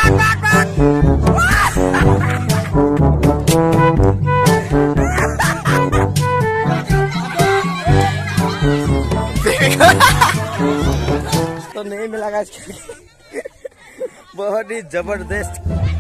तो नहीं मिला गाइस, बहुत ही जबरदस्त।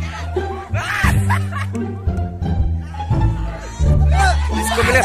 इसको मिले।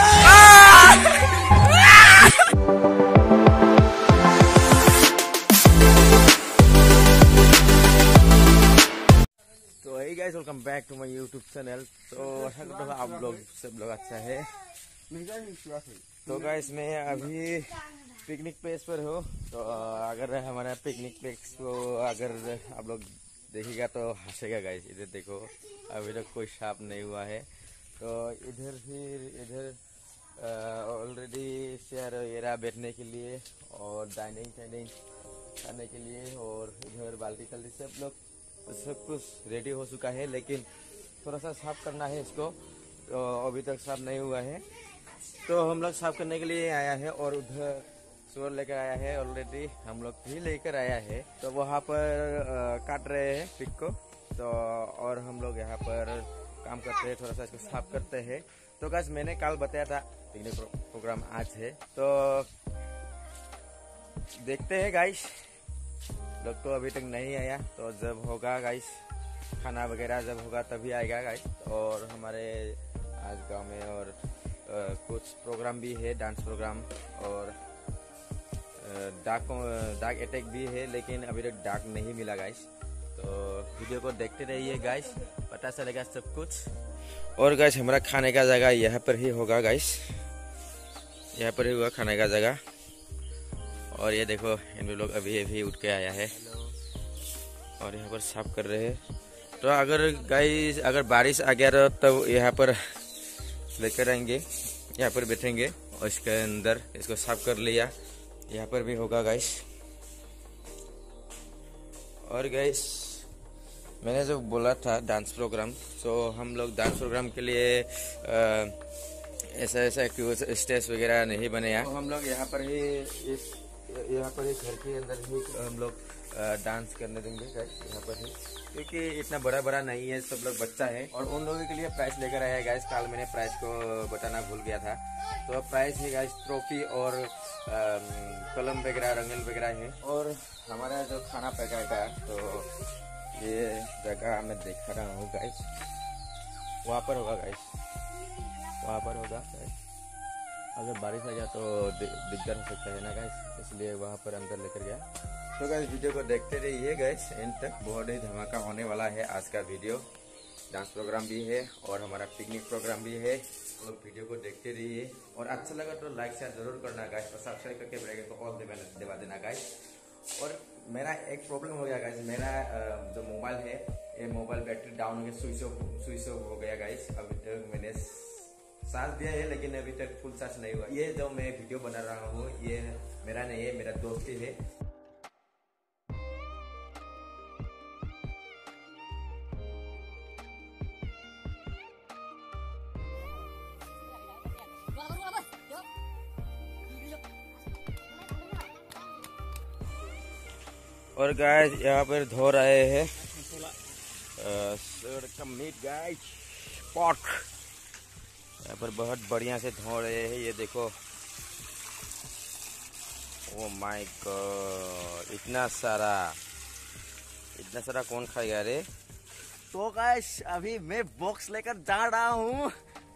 तो hey guys, welcome back to my YouTube channel. तो आशा करता हूँ आप लोग सब लोग अच्छा है। तो गाइस मैं अभी पिकनिक प्लेस पर हो। तो अगर हमारा पिकनिक प्लेस को अगर आप लोग देखिएगा तो हंसेगा गाइस। इधर देखो, अभी तक कोई सांप नहीं हुआ है। तो इधर ऑलरेडी चेयर वगैरह बैठने के लिए और डाइनिंग खाने के लिए, और इधर बाल्टी सब कुछ रेडी हो चुका है, लेकिन थोड़ा सा साफ करना है इसको। तो अभी तक साफ नहीं हुआ है, तो हम लोग साफ करने के लिए आया है। और उधर सुअर लेकर आया है, ऑलरेडी हम लोग भी लेकर आया है। तो वहाँ पर काट रहे हैं पिक को। तो और हम लोग यहाँ पर काम करते हैं, थोड़ा सा इसको साफ करते हैं। तो गाइस मैंने कल बताया था पिकनिक प्रोग्राम आज है, तो देखते हैं गाइस। लोग तो अभी तक नहीं आया, तो जब होगा गाइस, खाना वगैरह जब होगा तभी आएगा गाइस। और हमारे आज गांव में और कुछ प्रोग्राम भी है, डांस प्रोग्राम और डाक अटैक भी है, लेकिन अभी तक डाक नहीं मिला गाइस। तो वीडियो को देखते रहिए गाइस, पता चलेगा सब कुछ। और गाइस हमारा खाने का जगह यहाँ पर ही होगा गाइस, यहाँ पर ही होगा खाने का जगह। और ये देखो, इन लोग अभी उठ के आया है और यहाँ पर साफ कर रहे हैं। तो अगर गाइस अगर बारिश आ गया तो यहाँ पर लेकर आएंगे, यहाँ पर बैठेंगे और इसके अंदर इसको साफ कर लिया। यहाँ पर भी होगा गाइस। और गाइस मैंने जो बोला था डांस प्रोग्राम, तो हम लोग डांस प्रोग्राम के लिए ऐसा स्टेज वगैरह नहीं बनाया। तो हम लोग यहाँ पर ही घर के अंदर ही हम लोग डांस करने देंगे गाइस, यहाँ पर ही, क्योंकि इतना बड़ा नहीं है, सब लोग बच्चा है। और उन लोगों के लिए प्राइस लेकर आया है गाइस। कल मैंने प्राइस को बताना भूल गया था। तो प्राइस है गाइस ट्रॉफी और कलम वगैरह, रंगल वगैरह है। और हमारा जो खाना पकाएगा, तो ये जगह मैं दिखा रहा हूँ गाइस, वहाँ पर होगा गाइस, वहाँ पर होगा गाइस। अगर बारिश आ गया तो दिक्कत हो सकता है ना गाइस, इसलिए वहाँ पर अंदर लेकर गया। तो गाइस वीडियो को देखते रहिए गाइस एंड तक, बहुत ही धमाका होने वाला है आज का वीडियो। डांस प्रोग्राम भी है और हमारा पिकनिक प्रोग्राम भी है। तो वीडियो को देखते रहिए, और अच्छा लगा तो लाइक शेयर जरूर करना गाइस, और सब्सक्राइब करके बेल आइकन को ऑल दबा देना गाइस। और मेरा एक प्रॉब्लम हो गया गाइस, मेरा जो मोबाइल है, ये मोबाइल बैटरी डाउन हो गया, स्विच ऑफ हो गया गाइस। अभी तक मैंने चार्ज दिया है, लेकिन अभी तक फुल चार्ज नहीं हुआ। ये जो मैं वीडियो बना रहा हूँ, ये मेरा नहीं है, मेरा दोस्त ही है। और गाइस यहाँ पर धो रहे हैं सूअर का मीट गाइस, पोर्क। यहाँ पर बहुत बढ़िया से धो रहे हैं, ये देखो। ओ माय गॉड, इतना सारा कौन खाएगा रे। तो गाइस अभी मैं बॉक्स लेकर जा रहा हूँ।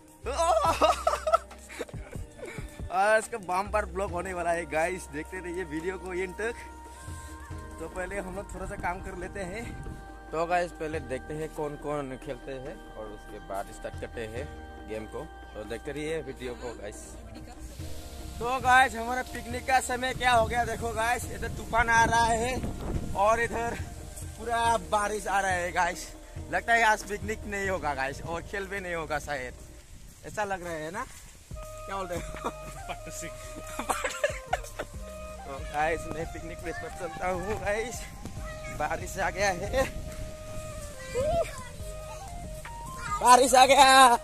और इसका बम्पर ब्लॉक होने वाला है गाइस, देखते रहिए वीडियो को एंड तक। तो पहले हम लोग थोड़ा सा काम कर लेते हैं। तो गाइस पहले देखते हैं कौन कौन खेलते हैं, और उसके बाद स्टार्ट करते हैं गेम को। तो देखते रहिए वीडियो को गाइस। तो गाइस हमारा पिकनिक का समय क्या हो गया, देखो गाइस, इधर तूफान आ रहा है और इधर पूरा बारिश आ रहा है गाइस। लगता है आज पिकनिक नहीं होगा गाइस, और खेल भी नहीं होगा शायद, ऐसा लग रहा है ना, क्या बोलते हो। तो गाइस मैं पिकनिक प्लेस पर चलता हूँ गाइस, बारिश आ गया है, बारिश आ गया।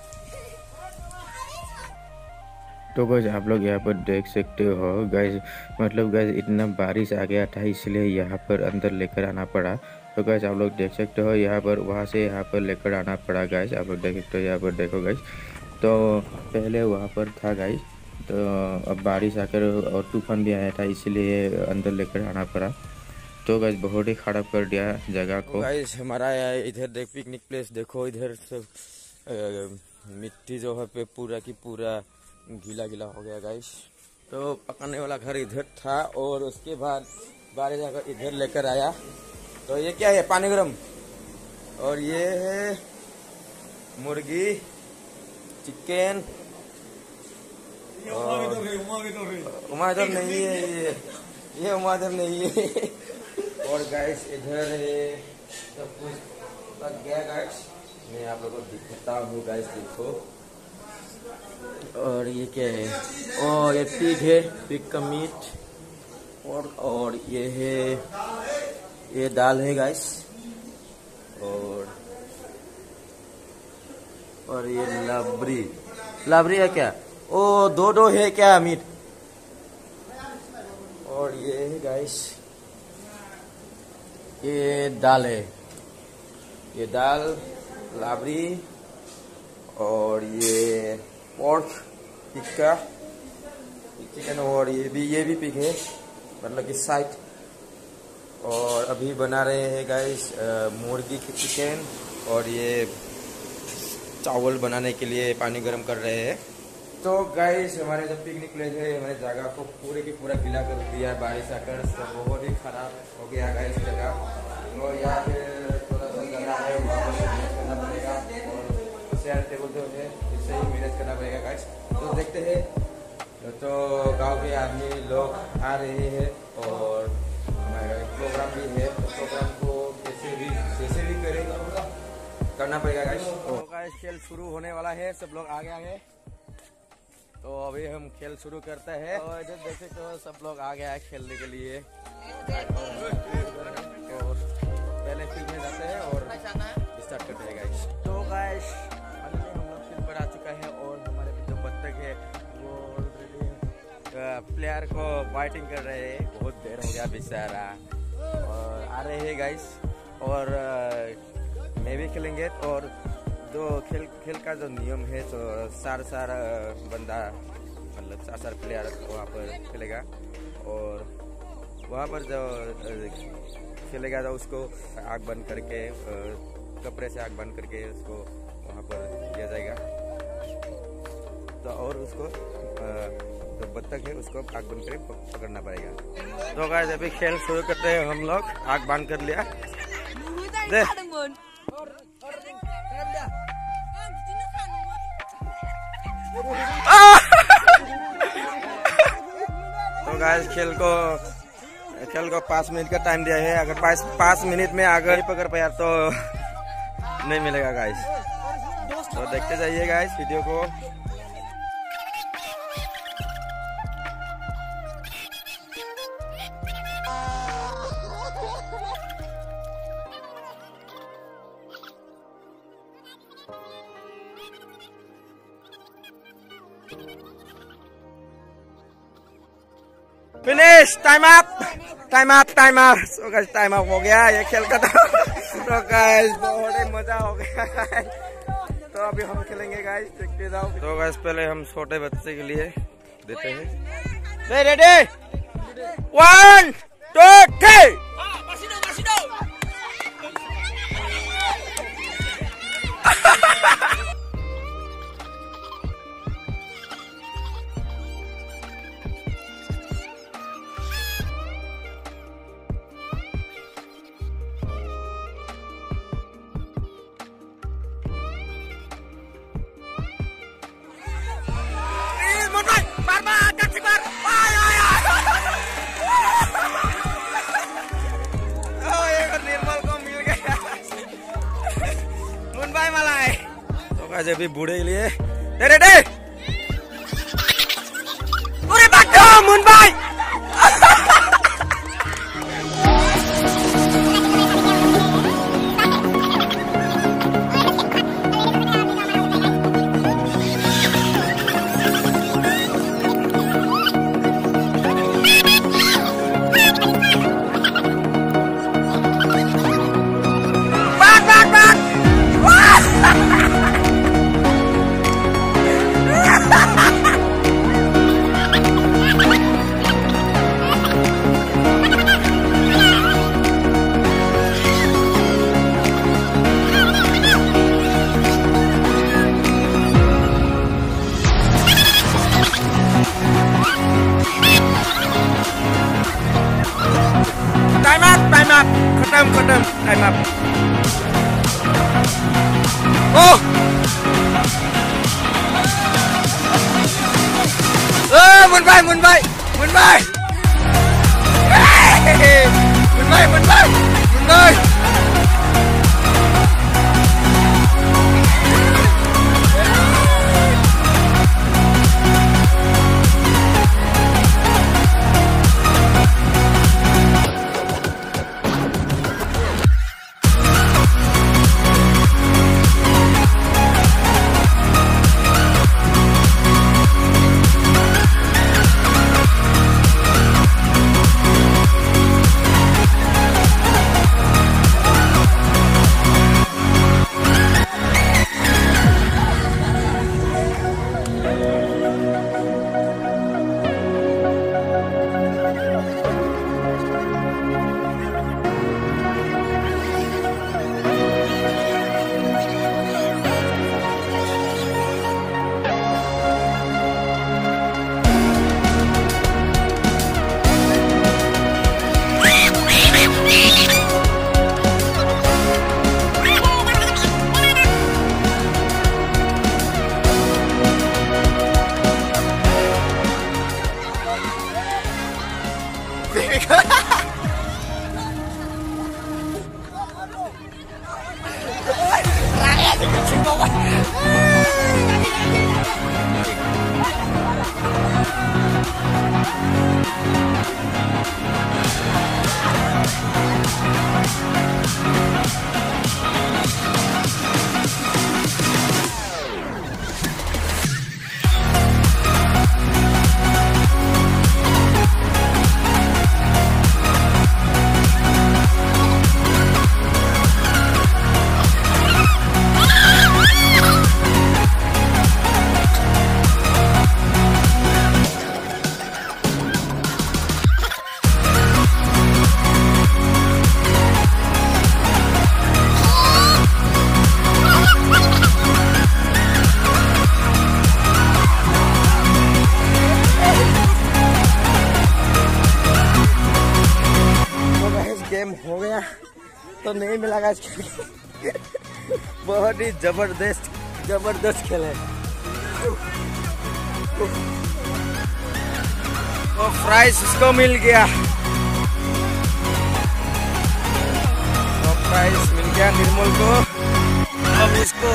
तो गाइस आप लोग यहाँ पर देख सकते हो गाइस, मतलब गाइस इतना बारिश आ गया था, इसलिए यहाँ पर अंदर लेकर आना पड़ा। तो गाइस आप लोग देख सकते हो यहाँ पर, वहाँ से यहाँ पर लेकर आना पड़ा गाइस। आप लोग देख सकते हो यहाँ पर, देखो गाइस। तो पहले वहाँ पर था गाइस, तो अब बारिश आकर और तूफान भी आया था, इसीलिए अंदर लेकर आना पड़ा। तो गाइस बहुत ही खराब कर दिया जगह को। गाइस हमारा इधर देख पिकनिक प्लेस देखो, इधर सब मिट्टी जो है पे पूरा की पूरा गीला गीला हो गया गाइस। तो पकाने वाला घर इधर था और उसके बाद बारिश आकर इधर लेकर आया। तो ये क्या है, पानी गरम, और ये है मुर्गी, चिकन, उमादर नहीं है, ये उमादर नहीं है। और गाइस इधर सब कुछ लग गया गाइस, मैं आप लोगों को दिखाता हूँ गाइस, देखो। और ये क्या है, और ये पिग है, पिग का मीट। और ये है, ये दाल है गाइस। और ये लाबरी है क्या, ओ दो है क्या मीट। और ये है गाइस, ये दाल है, ये दाल लाबरी। और ये पोर्क टिक्का चिकन, और ये भी पिग है, मतलब कि साइड। और अभी बना रहे हैं गाइस मुर्गी की चिकन, और ये चावल बनाने के लिए पानी गर्म कर रहे हैं। तो गाइस हमारे जब पिकनिक प्लेस है, हमारे जगह को पूरे की पूरा गीला कर दिया बारिश आकर, सब बहुत ही खराब हो गया गाइस जगह। तो यहाँ पे थोड़ा सा जगह है, वहाँ पर मैनेज करना पड़ेगा, और चेयर टेबल जो है इससे ही मैनेज करना पड़ेगा गाइस। तो देखते हैं, तो गांव के आदमी लोग आ रहे हैं और हमारा प्रोग्राम भी है, तो प्रोग्राम को कैसे भी करेगा, करना पड़ेगा गाइस। तो गाइस खेल शुरू होने वाला है, सब लोग आगे आगे। तो अभी हम खेल शुरू करते हैं। और इधर देख सकते हो सब लोग आ गया है खेलने के लिए। और पहले फील्ड में जाते हैं और स्टार्ट करते हैं गाइस। तो गाइस हम लोग फील्ड पर आ चुका है, और हमारे जो बत्तख है वो प्लेयर को फाइटिंग कर रहे हैं, बहुत देर हो गया बेचारा। और आ रहे हैं गाइस, और मैं भी खेलेंगे। और जो खेल का जो नियम है, तो चार बंदा, मतलब चार प्लेयर वहाँ पर खेलेगा। और वहाँ पर जो खेलेगा तो उसको आग बंद करके, कपड़े से आग बंद करके उसको वहाँ पर दिया जाएगा। तो और उसको जो बत्तख है उसको आग बंद करके पकड़ना पड़ेगा। तो गाइस अभी खेल शुरू करते हैं हम लोग, आग बंद कर लिया। तो गाइस खेल को 5 मिनट का टाइम दिया है, अगर 5 मिनट में अगर नहीं पकड़ पाया तो नहीं मिलेगा गाइस। तो देखते जाइए गाइस वीडियो को। Finish, time up. So guys time up हो गया, ये खेल का। तो गाइस बहुत ही मजा हो गया। तो अभी हम खेलेंगे गाइस, देखते जाओ। तो गाइस पहले हम छोटे बच्चे के लिए देते हैं। रेडी 1 2 3। अभी बूढ़े के लिए रेडी, पूरे भागो Mumbai. Oh! Munbai! Munbai! Munbai! Munbai! Munbai! Munbai! हो गया तो नहीं मिला गाइस। बहुत ही जबरदस्त खेल है। तो प्राइज इसको मिल गया, तो प्राइज मिल गया निर्मल को। अब उसको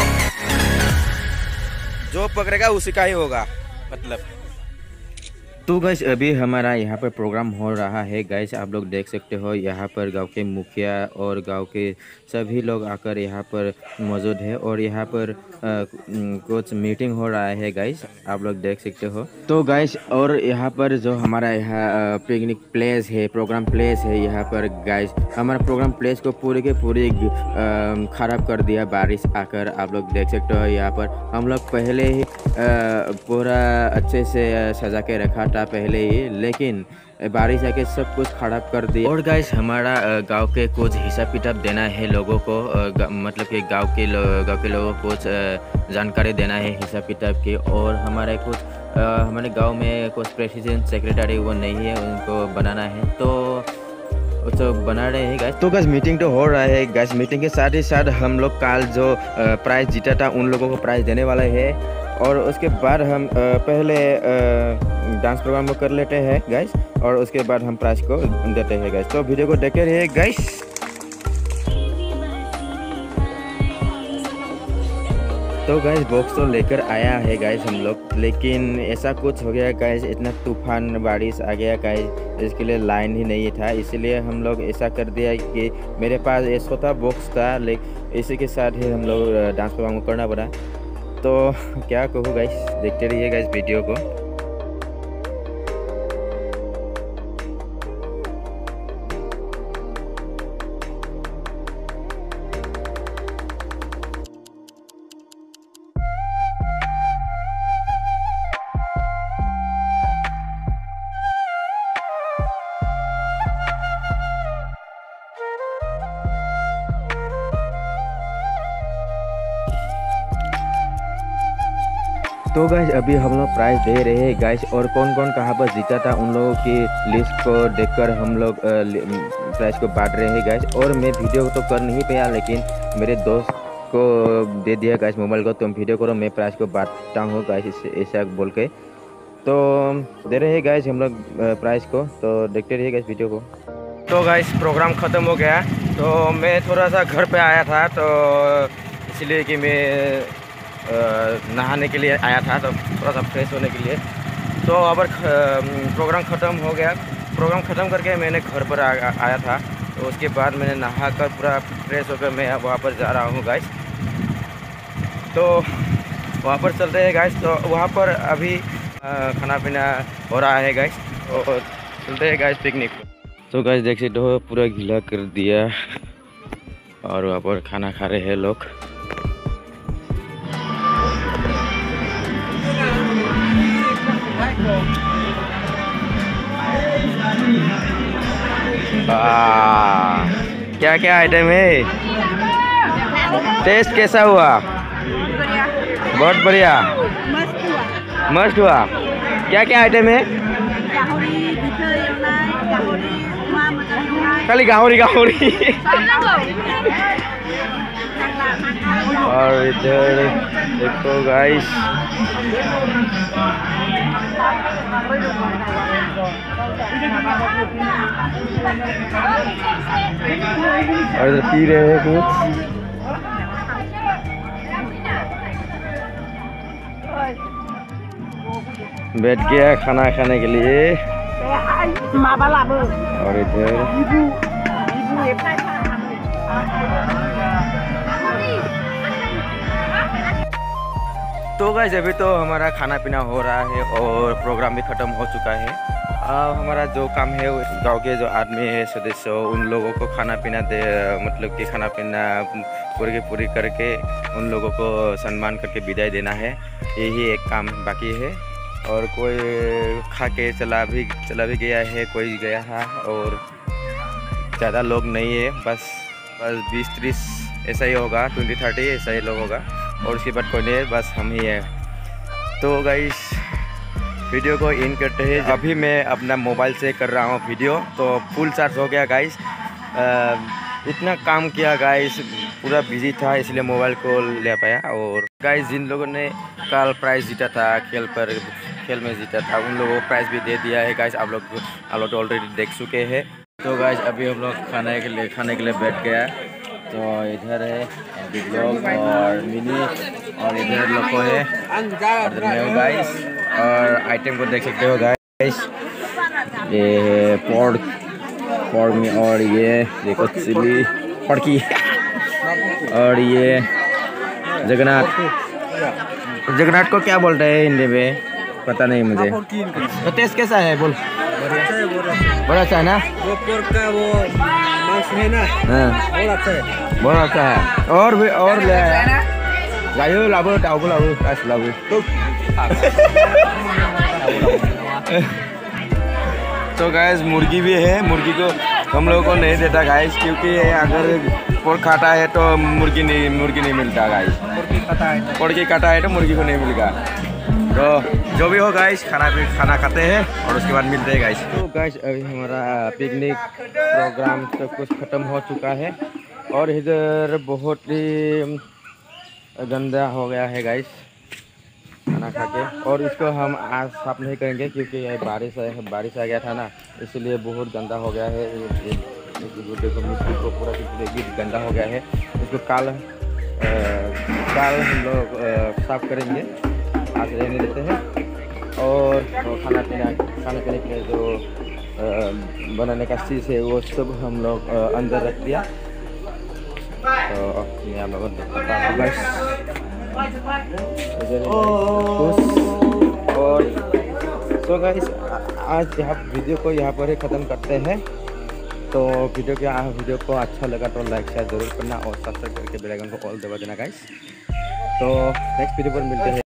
जो पकड़ेगा उसी का ही होगा मतलब। तो गाइस अभी हमारा यहाँ पर प्रोग्राम हो रहा है गाइस, आप लोग देख सकते हो। यहाँ पर गांव के मुखिया और गांव के सभी लोग आकर यहाँ पर मौजूद है और यहाँ पर कुछ मीटिंग हो रहा है गाइस, आप लोग देख सकते हो। तो गाइस और यहाँ पर जो हमारा यहाँ पिकनिक प्लेस है, प्रोग्राम प्लेस है, यहाँ पर गाइस हमारा प्रोग्राम प्लेस को पूरे के पूरे ख़राब कर दिया बारिश आकर, आप लोग देख सकते हो। यहाँ पर हम लोग पहले ही पूरा अच्छे से सजा के रखा था पहले ही, लेकिन बारिश आके सब कुछ खराब कर दिया। और गाइस हमारा गांव के कुछ हिसाब किताब देना है लोगों को, मतलब कि गांव के लोगों को कुछ जानकारी देना है हिसाब किताब की। और हमारे गांव में कुछ प्रेसिडेंट सेक्रेटरी वो नहीं है, उनको बनाना है, तो बना रहे हैं गाइस। तो गाइस मीटिंग तो हो रहा है गाइस। मीटिंग के साथ ही साथ हम लोग कल जो प्राइज जीता था उन लोगों को प्राइज देने वाला है। और उसके बाद हम पहले डांस प्रोग्राम को कर लेते हैं गाइस, और उसके बाद हम प्राइज को देते हैं गाइस। तो वीडियो को देखते रहिए गाइस। तो गाइस बॉक्स तो लेकर आया है गाइस हम लोग, लेकिन ऐसा कुछ हो गया गाइस, इतना तूफान बारिश आ गया गाइस, इसके लिए लाइन ही नहीं था। इसलिए हम लोग ऐसा कर दिया कि मेरे पास एक छोटा बॉक्स था, लेकिन इसी के साथ ही हम लोग डांस प्रोग्राम को करना पड़ा। तो क्या कहूँ गाइस, देखते रहिए गाइस वीडियो को। तो गाइस अभी हम लोग प्राइस दे रहे हैं गाइस, और कौन कौन कहाँ पर जीता था उन लोगों की लिस्ट को देखकर हम लोग प्राइस को बांट रहे हैं गाइस। और मैं वीडियो तो कर नहीं पाया, लेकिन मेरे दोस्त को दे दिया गाइस मोबाइल को, तुम वीडियो करो मैं प्राइस को बांटता हूँ गाइस, ऐसा बोल के तो दे रहे हैं गाइस हम लोग प्राइस को। तो देखते रहिए गाइस वीडियो को। तो गाइस प्रोग्राम ख़त्म हो गया, तो मैं थोड़ा सा घर पे आया था, तो इसलिए कि मैं नहाने के लिए आया था, तो थोड़ा सा फ्रेश होने के लिए। तो अब प्रोग्राम ख़त्म हो गया, प्रोग्राम ख़त्म करके मैंने घर पर आया था, तो उसके बाद मैंने नहा कर पूरा फ्रेश होकर मैं अब वहाँ पर जा रहा हूँ गाइस। तो वहाँ पर चलते हैं गाइस, तो वहाँ पर अभी खाना पीना हो रहा है गाइस, तो चलते हैं गाइस पिकनिक। तो गाइस देख सकते हो पूरा गीला कर दिया, और वहाँ पर खाना खा रहे हैं लोग। क्या क्या आइटम है, टेस्ट कैसा हुआ? बहुत बढ़िया, मस्त हुआ। क्या क्या आइटम है? खाली गाहरी गाहरी। और इधर देखो गाइस, और इधर पी रहे हैं कुछ। बैठ गया खाना खाने के लिए, और इधर तो गाइस अभी तो हमारा खाना पीना हो रहा है और प्रोग्राम भी ख़त्म हो चुका है। हमारा जो काम है गांव के जो आदमी है सदस्य उन लोगों को खाना पीना दे, मतलब कि खाना पीना पूरी करके उन लोगों को सम्मान करके विदाई देना है, यही एक काम बाकी है। और कोई खा के चला भी गया है, कोई गया है, और ज़्यादा लोग नहीं है, बस 20-30 ऐसा ही होगा, 20-30 ऐसा ही लोग होगा, और उसके बाद कोई नहीं है, बस हम ही हैं। तो गाइस वीडियो को इन करते हैं। अभी मैं अपना मोबाइल से कर रहा हूँ वीडियो, तो फुल चार्ज हो गया गाइस। इतना काम किया गाइस, पूरा बिजी था इसलिए मोबाइल को ले पाया। और गाइस जिन लोगों ने कल प्राइज़ जीता था, खेल में जीता था, उन लोगों को प्राइज़ भी दे दिया है गाइस। आप लोग तो ऑलरेडी देख चुके हैं। तो गाइस अभी हम लोग खाने के लिए बैठ गया। तो इधर है बिग लोग और मिनी, और इधर लोगों है, इधर में गाइस। और आइटम को देख सकते हो गाइस, ये पोर्क में, और ये देखो चिली पड़की, और ये जगन्नाथ को क्या बोलते हैं हिंदी में पता नहीं मुझे। तो टेस्ट कैसा है बोल? बड़ा अच्छा है ना? वो पोर्क का वो मांस है ना, बहुत अच्छा है, बहुत अच्छा है। और भी और ले गायो लाबो टाओ लाबो कास लाबो। तो गाइस मुर्गी भी है, मुर्गी को हम लोगों को नहीं देता गाइस, क्योंकि अगर पोर्क खाता है तो मुर्गी नहीं मिलता गाइस। पोर्क काटा है तो मुर्गी को नहीं मिलेगा। तो जो भी हो गाइस, खाना खाते हैं और उसके बाद मिलते हैं गाइस। तो गाइस अभी हमारा पिकनिक प्रोग्राम सब कुछ ख़त्म हो चुका है, और इधर बहुत ही गंदा हो गया है गाइस खाना खा के। और इसको हम आज साफ नहीं करेंगे क्योंकि ये बारिश आ गया था ना, इसलिए बहुत गंदा हो गया है। देखो मिट्टी को पूरा गंदा हो गया है। इसको कल हम लोग साफ करेंगे, आज रहने देते हैं। और खाने पीने के लिए जो बनाने का चीज़ है वो सब हम लोग अंदर रख दिया। तो मैं आप लोगों को बताता हूँ गाइस। और तो गाइस आज यहाँ वीडियो को यहाँ पर ही ख़त्म करते हैं। तो वीडियो को अच्छा लगा तो लाइक शेयर ज़रूर करना, और सब्सक्राइब करके बेल आइकन को ऑल दबा देना गाइस। तो नेक्स्ट वीडियो पर मिलते हैं।